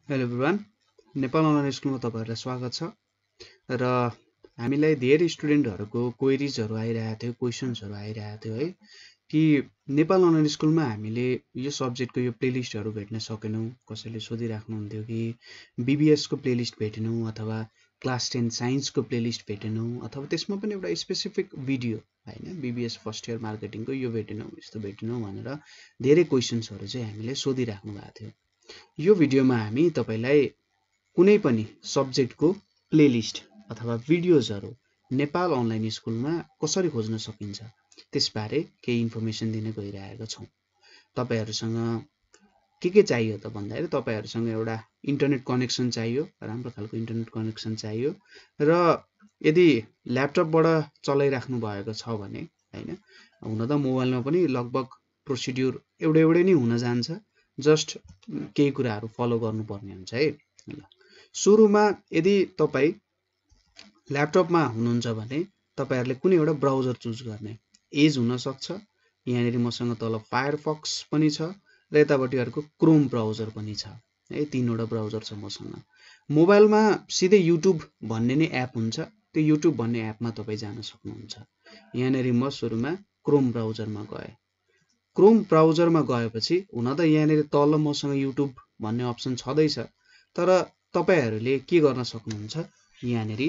Hello everyone, Nepal online स्कुलमा तपाईहरुलाई स्वागत छ र हामीलाई धेरै स्टुडेन्टहरुको क्वेरीजहरु आइरहेको थियो, क्वेशन्सहरु आइरहेको थियो है कि नेपाल अनलाइन स्कुलमा हामीले यो सब्जेक्टको यो प्लेलिस्टहरु भेट्न सकेनौं। कसैले सोधिराख्नु हुन्थ्यो कि बीबीएस को प्लेलिस्ट भेटेनौं अथवा क्लास 10 साइन्स को प्लेलिस्ट भेटेनौं अथवा त्यसमा पनि एउटा स्पेसिफिक भिडियो हैन बीबीएस फर्स्ट इयर मार्केटिङको यो भेटेनौं यस्तो भेटेनौं भनेर धेरै क्वेशन्सहरु चाहिँ हामीले सोधिराख्नु भएको थियो। यो भिडियोमा हामी तपाईलाई कुनै पनि सब्जेक्टको प्लेलिस्ट अथवा भिडियोजहरु नेपाल अनलाइन स्कुलमा कसरी खोज्न सकिन्छ त्यसबारे केही इन्फर्मेसन दिन गइरहेका छौं। तपाईहरुसँग के चाहियो त भन्दाखेरि तपाईहरुसँग एउटा इन्टरनेट कनेक्सन चाहियो, राम्रो खालको इन्टरनेट कनेक्सन चाहियो र यदि ल्यापटपबाट चलाइराख्नु भएको छ भने हैन हुन त मोबाइलमा पनि लगभग प्रोसिड्युर एउटै नै हुन जान्छ, जस्ट केही कुराहरु फलो गर्नुपर्ने हुन्छ है। सुरुमा यदि तपाई ल्यापटपमा हुनुहुन्छ भने तपाईहरुले कुनै एउटा ब्राउजर चुज गर्ने, एज हुन सक्छ, यहाँनेरि मसँग तल फायरफक्स पनि छ र यतापटि अर्को क्रोम ब्राउजर पनि छ है, तीनवटा ब्राउजर छ मसँग। मोबाइलमा सिधै युट्युब भन्ने नै एप हुन्छ, त्यो युट्युब भन्ने एपमा तपाई जान सक्नुहुन्छ। यहाँनेरि म सुरुमा क्रोम ब्राउजरमा गए। क्रोम ब्राउजरमा गएपछि हुन त यहाँनेरि तल मसँग युट्युब भन्ने अप्सन छँदै छ, तर तपाईहरुले के गर्न सक्नुहुन्छ यहाँनेरि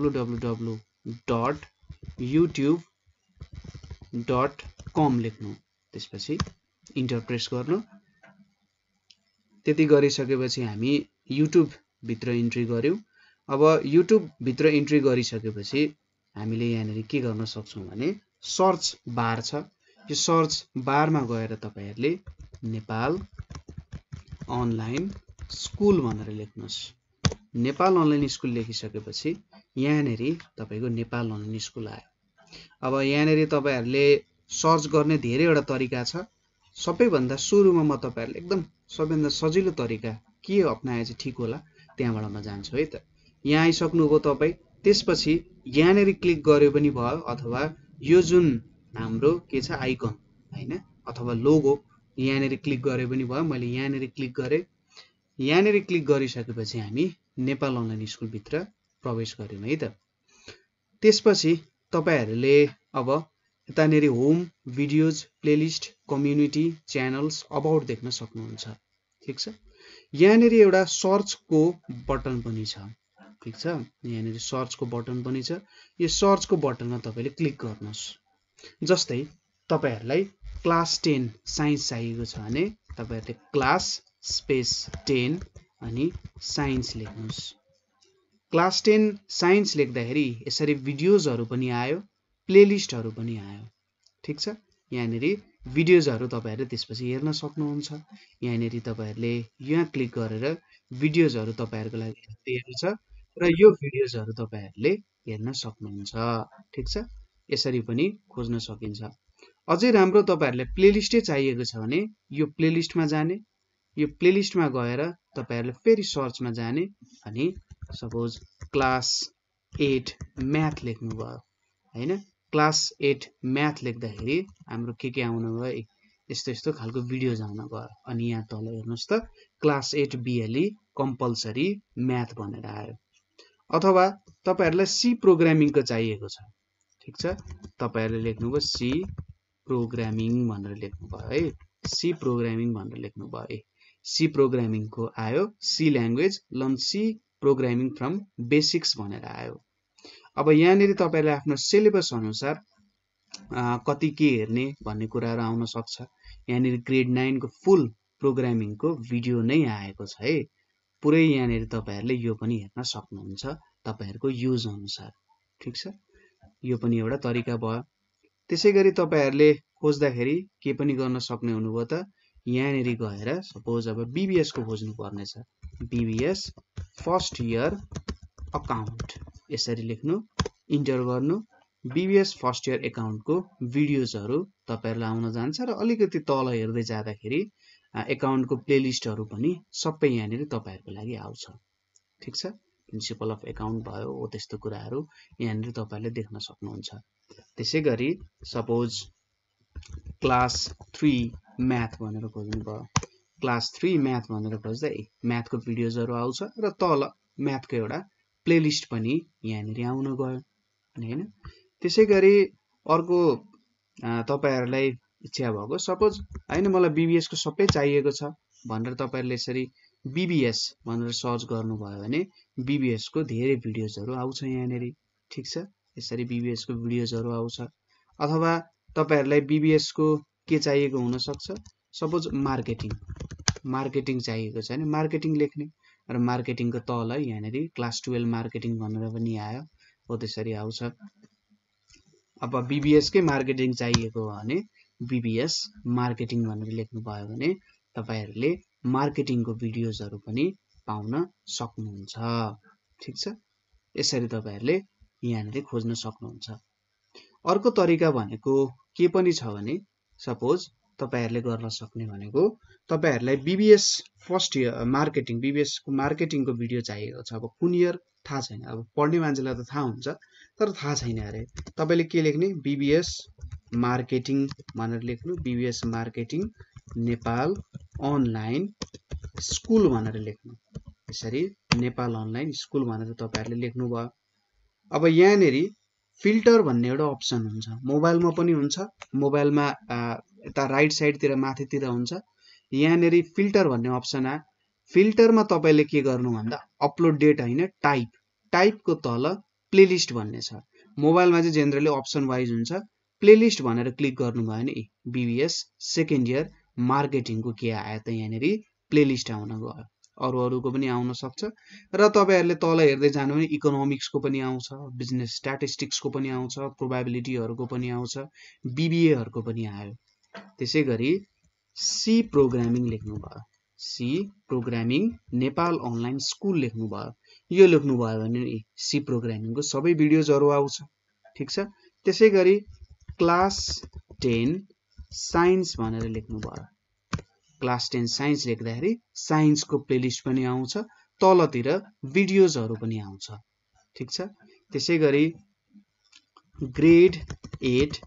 www.youtube.com लेख्नु, त्यसपछि इन्टर प्रेस गर्नु। त्यति गरिसकेपछि हामी युट्युब भित्र इन्ट्री गर्यौं। अब युट्युब भित्र इन्ट्री गरिसकेपछि हामीले यहाँनेरि के गर्न सक्छौं भने सर्च बार छ, यो सर्च बारमा गएर तपाईहरुले नेपाल अनलाइन स्कुल भनेर लेख्नुस्। नेपाल अनलाइन स्कुल लेखिसकेपछि यहाँनेरि तपाईको नेपाल अनलाइन स्कुल आयो। अब यहाँनेरि तपाईहरुले सर्च गर्ने धेरैवटा तरिका छ। सबैभन्दा सुरुमा म तपाईहरुले एकदम सबैभन्दा सजिलो तरिका के अपनाए चाहिँ ठीक होला त्यहाँबाट म जान्छु है त। यहाँ आइसक्नुभयो तपाई, त्यसपछि यहाँनेरि क्लिक गर्यो पनि भयो अथवा यो जुन हाम्रो के छ आइकन हैन अथवा लोगो यहाँनेरि क्लिक गरे पनि भयो। मैले यहाँनेरि क्लिक गरे। यहाँनेरि क्लिक गरिसकेपछि हामी नेपाल अनलाइन स्कुल भित्र प्रवेश गर्यौं है त। त्यसपछि तपाईहरुले अब यतानेरि home, videos, playlist, community, channels, about देख्न सक्नुहुन्छ। ठीक छ। यहाँनेरि एउटा सर्चको बटन पनि छ। ठीक छ, यहाँनेरि सर्चको बटन पनि छ। यो सर्चको बटनमा तपाईले क्लिक गर्नुस्। जस्तै तपाईहरुलाई क्लास 10 साइन्स चाहिएको छ भने तपाईहरुले क्लास स्पेस 10 अनि साइन्स लेख्नुस्। क्लास 10 साइन्स लेख्दाखेरि यसरी भिडियोजहरु पनि आयो, प्लेलिस्टहरु पनि आयो। ठीक छ। यहाँनेरि भिडियोजहरु तपाईहरुले त्यसपछि हेर्न सक्नुहुन्छ। यहाँनेरि तपाईहरुले यहाँ क्लिक गरेर भिडियोजहरु तपाईहरुको लागि हेर्नु छ र यो भिडियोजहरु तपाईहरुले हेर्न सक्नुहुन्छ। ठीक छ। यसरी पनि खोज्न सकिन्छ। अझै राम्रो तपाईहरुले प्लेलिस्टै चाहिएको छ भने यो प्लेलिस्टमा जाने, यो प्लेलिस्टमा गएर तपाईहरुले फेरि सर्चमा जाने अनि सपोज क्लास 8 म्याथ लेख्नु भयो हैन। क्लास 8 म्याथ लेख्दाखेरि हाम्रो के आउन गयो, यस्तो खालको भिडियोज आउन गयो। अनि यहाँ तल हेर्नुस् त क्लास 8 बीएलई कम्पल्सरी म्याथ भनेर आयो। अथवा तपाईहरुलाई सी प्रोग्रामिङको चाहिएको छ। ठीक छ, तपाईहरुले लेख्नुभयो सी प्रोग्रामिङ भनेर लेख्नुभयो है, सी प्रोग्रामिङ भनेर लेख्नुभयो। सी प्रोग्रामिङको आयो, C language learn C programming from basics भनेर आयो। अब यहाँनेरि तपाईहरुले आफ्नो सिलेबस अनुसार कति के हेर्ने भन्ने कुराहरु आउन सक्छ। यहाँनेरि ग्रेड 9 को फुल प्रोग्रामिङको भिडियो नै आएको छ है। पुरै यहाँनेरि तपाईहरुले यो पनि हेर्न सक्नुहुन्छ तपाईहरुको युज अनुसार। ठीक छ, यो पनि एउटा तरिका भयो। त्यसैगरी तपाईहरुले खोज्दाखेरि के पनि गर्न सक्ने हुनुभयो त यहाँनेरि गएर सपोज अब बीबीएस को खोज्नु पर्ने छ, बीबीएस फर्स्ट इयर अकाउन्ट यसरी लेख्नु, इन्टर गर्नु। बीबीएस फर्स्ट इयर अकाउन्टको भिडियोजहरु तपाईहरुलाई आउन जान्छ र अलिकति तल हेर्दै जाँदाखेरि अकाउन्टको प्लेलिस्टहरु पनि सबै यहाँनेरि तपाईहरुको लागि आउँछ। ठीक छ, प्रिन्सिपल अफ अकाउन्ट भयो हो त्यस्तो कुराहरु यहाँनेरि तपाईहरुले देख्न सक्नुहुन्छ। त्यसैगरी सपोज क्लास 3 म्याथ भनेर खोज्नु भयो, क्लास 3 म्याथ भनेर खोज्दा म्याथको भिडियोजहरु आउँछ र तल म्याथको एउटा प्लेलिस्ट पनि यहाँनिर आउन गयो हैन। त्यसैगरी अर्को तपाईहरुलाई इच्छा भएको सपोज हैन मलाई बीबीएस को सबै चाहिएको छ भनेर तपाईहरुले यसरी बीबीएस भनेर सर्च गर्नुभयो भने बीबीएस को धेरै भिडियोजहरु आउँछ यहाँनिर ठीक छ। यसरी बीबीएस को भिडियोजहरु आउँछ अथवा तपाईहरुलाई बीबीएस को के चाहिएको हुन सक्छ सपोज मार्केटिङ चाहिएको छ भने मार्केटिङ लेख्ने र मार्केटिङ को तल यहाँनिर क्लास 12 मार्केटिङ भनेर पनि आयो हो त्यसरी आउँछ। अब बीबीएस के मार्केटिङ चाहिएको हो भने बीबीएस मार्केटिङ भनेर लेख्नु भयो भने तपाईहरुले मार्केटिङ को भिडियोजहरु पनि पाउन सक्नुहुन्छ ठीक छ। यसरी तपाईहरुले यहाँनिर खोज्न सक्नुहुन्छ। अर्को तरिका भनेको के पनि छ भने सपोज तपाईहरुले गर्न सक्ने भनेको तपाईहरुलाई BBS first year marketing BBS को मार्केटिङ को भिडियो चाहिएको छ। अब कुन इयर थाहा छैन अब पढ्ने मान्छेलाई त थाहा हुन्छ तर थाहा छैन अरे तपाईले के लेख्ने बीबीएस मार्केटिङ भनेर लेख्नु BBS marketing Nepal online school भनेर लेख्नु यसरी नेपाल अनलाइन स्कुल भनेर तपाईहरुले लेख्नु भयो। अब यहाँनेरि फिल्टर भन्ने एउटा अप्सन हुन्छ मोबाइलमा पनि हुन्छ मोबाइलमा यता राइट साइडतिर माथितिर हुन्छ यहाँनेरि फिल्टर भन्ने अप्सन आ फिल्टरमा तपाईले के गर्नु भन्दा अपलोड डेट हैन टाइप को तल प्लेलिस्ट भन्ने छ मोबाइलमा चाहिँ जेनरली अप्सन वाइज हुन्छ प्लेलिस्ट भनेर क्लिक गर्नु भयो भने बीबीएस सेकेन्ड इयर मार्केटिङ को के आयो त यहाँनेरि प्लेलिस्ट आउन गयो अरुको पनि आउन सक्छ र तपाईहरुले तल हेर्दै जानु भने इकोनोमिक्स को पनि आउँछ बिजनेस स्ट्याटिस्टिक्स को पनि आउँछ प्रोबेबिलिटीहरुको पनि आउँछ बीबीए हरुको पनि आयो। त्यसैगरी सी प्रोग्रामिङ लेख्नु भयो C programming Nepal online school लेख्नु भयो यो लेख्नु भयो भने सी प्रोग्रामिङ को सबै भिडियोजहरु आउँछ ठीक छ। त्यसैगरी क्लास 10 साइन्स भनेर लेख्नु भयो क्लास 10 साइन्स लेख्दाखेरि साइन्स को प्लेलिस्ट पनि आउँछ तलतिर भिडियोजहरु पनि आउँछ ठीक छ। त्यसैगरी grade 8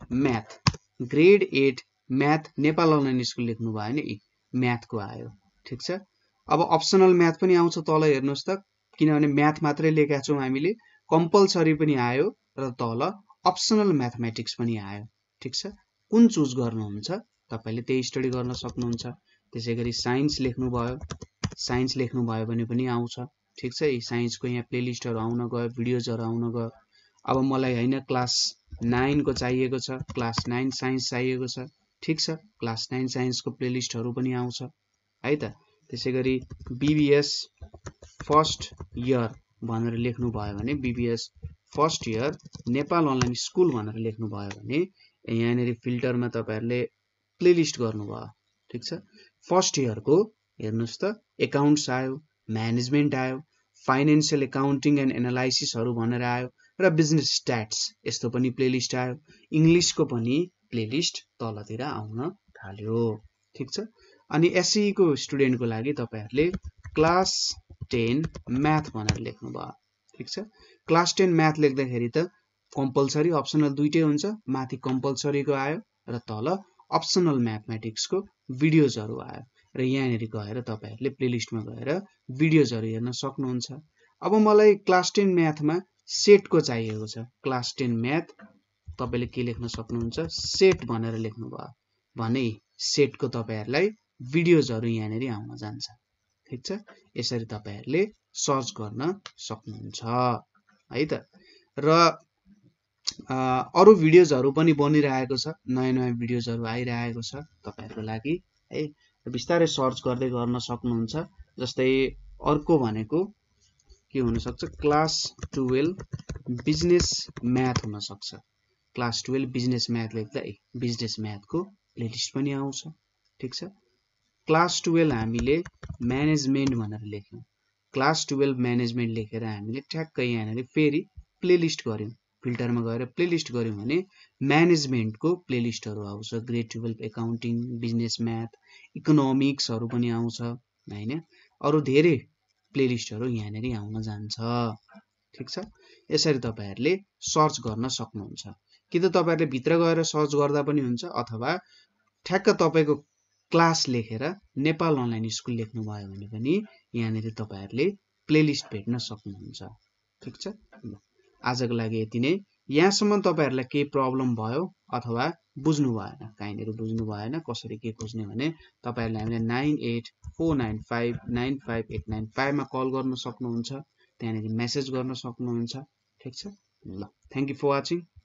math Nepal online school लेख्नु भयो भने म्याथ को आयो ठीक छ। अब अप्सनल म्याथ पनि आउँछ तल हेर्नुस् त किनभने म्याथ मात्रै लेखेका छौं हामीले कम्पलसरी पनि आयो र तल अप्सनल म्याथमेटिक्स पनि आयो ठीक छ। कुन चुज गर्नुहुन्छ तपाईले त्यही स्टडी गर्न सक्नुहुन्छ। त्यसैगरी साइन्स लेख्नु भयो भने पनि आउँछ ठीक छ। साइन्स को यहाँ प्लेलिस्टहरु आउन गयो भिडियोजहरु आउन गयो। अब मलाई हैन क्लास 9 को चाहिएको छ क्लास 9 साइन्स चाहिएको छ ठीक छ क्लास 9 साइन्स को प्लेलिस्टहरु पनि आउँछ है त। त्यसैगरी बीबीएस फर्स्ट इयर भनेर लेख्नु भयो भने BBS first year Nepal online school भनेर लेख्नु भयो भने यहाँनेरि फिल्टरमा तपाईहरुले प्लेलिस्ट गर्नु भयो ठीक छ। फर्स्ट इयर को हेर्नुस् त अकाउन्ट्स आयो म्यानेजमेन्ट आयो फाइनान्शियल अकाउन्टिङ एन्ड एनालाइसिसहरु भनेर आयो र बिजनेस स्ट्याट्स यस्तो पनि प्लेलिस्ट आयो इंग्लिश को पनि प्लेलिस्ट तलतिर आउन थाल्यो ठीक छ। अनि एसई को स्टुडेन्ट को लागि तपाईहरुले क्लास 10 म्याथ भनेर लेख्नु भयो ठीक छ। क्लास 10 म्याथ लेख्दाखेरि त कम्पलसरी अप्सनल दुईटै हुन्छ माथि कम्पलसरी को आयो र तल अप्सनल म्याथमेटिक्स को भिडियोजहरु आयो र यहाँनेरि गएर तपाईहरुले प्लेलिस्टमा गएर भिडियोजहरु हेर्न सक्नुहुन्छ। अब मलाई क्लास 10 म्याथमा सेट को चाहिएको छ क्लास 10 म्याथ तपाईले के लेख्न सक्नुहुन्छ सेट भनेर लेख्नु भयो भने सेट को तपाईहरुलाई भिडियोजहरु यहाँनेरि आउन जान्छ ठीक छ। यसरी तपाईहरुले सर्च गर्न सक्नुहुन्छ है त। र अरु भिडियोजहरु पनि बनिरहेको छ नयाँ भिडियोजहरु आइरहेको छ तपाईहरुको लागि है बिस्तारै सर्च गर्दै गर्न सक्नुहुन्छ। जस्तै अर्को भनेको के हुन सक्छ क्लास 12 बिजनेस म्याथ हुन सक्छ क्लास 12 बिजनेस म्याथ लेख्दा बिजनेस म्याथ को प्लेलिस्ट पनि आउँछ ठीक छ। क्लास 12 हामीले म्यानेजमेन्ट भनेर लेख्यौं क्लास 12 म्यानेजमेन्ट लेखेर हामीले ठ्याक्कै यहाँनेरि फेरि प्लेलिस्ट गर्यौं फिल्टरमा गएर प्लेलिस्ट गर्यौं भने म्यानेजमेन्ट को प्लेलिस्टहरु आउँछ ग्रेड 12 अकाउन्टिङ बिजनेस म्याथ इकोनोमिक्सहरु पनि आउँछ हैन अरु धेरै प्लेलिस्टहरु यहाँनेरि आउन जान्छ ठीक छ। यसरी तपाईहरुले सर्च गर्न सक्नुहुन्छ कि त तपाईहरुले भित्र गएर सर्च गर्दा पनि हुन्छ अथवा ठ्याक्क तपाईको क्लास लेखेर नेपाल अनलाइन स्कुल लेख्नु भयो भने पनि यहाँनिर तपाईहरुले प्लेलिस्ट भेट्न सक्नुहुन्छ। ठीक छ, ल आजको लागि यति नै। यहाँसम्म तपाईहरुलाई केही प्रब्लम भयो अथवा बुझ्नु भएन, कहीँनिर बुझ्नु भएन कसरी के खोज्ने भने तपाईहरुले हामीलाई 9844959589 मा कल गर्न सक्नुहुन्छ, त्यहाँनिर मेसेज गर्न सक्नुहुन्छ। ठीक छ, ल थ्यांक यू फर वाचिङ।